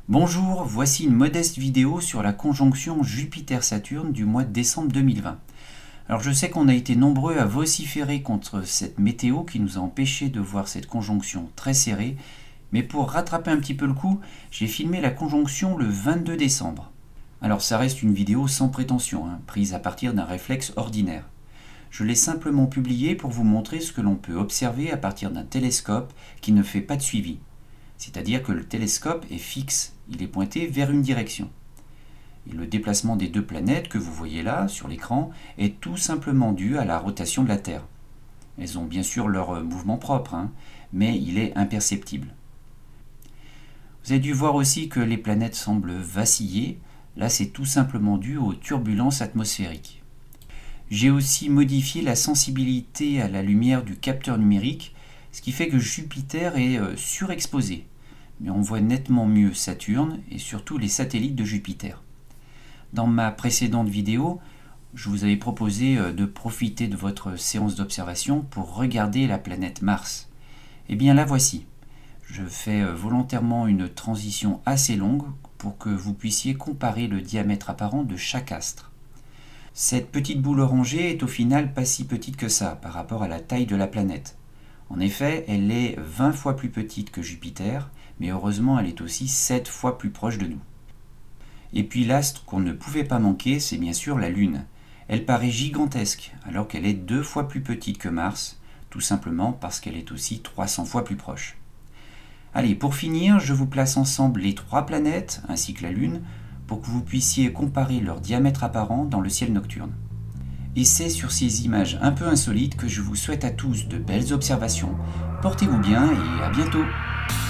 Bonjour, voici une modeste vidéo sur la conjonction Jupiter-Saturne du mois de décembre 2020. Alors je sais qu'on a été nombreux à vociférer contre cette météo qui nous a empêchés de voir cette conjonction très serrée, mais pour rattraper un petit peu le coup, j'ai filmé la conjonction le 22 décembre. Alors ça reste une vidéo sans prétention, prise à partir d'un réflexe ordinaire. Je l'ai simplement publiée pour vous montrer ce que l'on peut observer à partir d'un télescope qui ne fait pas de suivi. C'est-à-dire que le télescope est fixe, il est pointé vers une direction. Et le déplacement des deux planètes que vous voyez là, sur l'écran, est tout simplement dû à la rotation de la Terre. Elles ont bien sûr leur mouvement propre, mais il est imperceptible. Vous avez dû voir aussi que les planètes semblent vaciller. Là, c'est tout simplement dû aux turbulences atmosphériques. J'ai aussi modifié la sensibilité à la lumière du capteur numérique, ce qui fait que Jupiter est surexposé. Mais on voit nettement mieux Saturne et surtout les satellites de Jupiter. Dans ma précédente vidéo, je vous avais proposé de profiter de votre séance d'observation pour regarder la planète Mars. Eh bien la voici. Je fais volontairement une transition assez longue pour que vous puissiez comparer le diamètre apparent de chaque astre. Cette petite boule orangée est au final pas si petite que ça par rapport à la taille de la planète. En effet, elle est 20 fois plus petite que Jupiter, mais heureusement elle est aussi 7 fois plus proche de nous. Et puis l'astre qu'on ne pouvait pas manquer, c'est bien sûr la Lune. Elle paraît gigantesque, alors qu'elle est 2 fois plus petite que Mars, tout simplement parce qu'elle est aussi 300 fois plus proche. Allez, pour finir, je vous place ensemble les 3 planètes, ainsi que la Lune, pour que vous puissiez comparer leur diamètre apparent dans le ciel nocturne. Et c'est sur ces images un peu insolites que je vous souhaite à tous de belles observations. Portez-vous bien et à bientôt!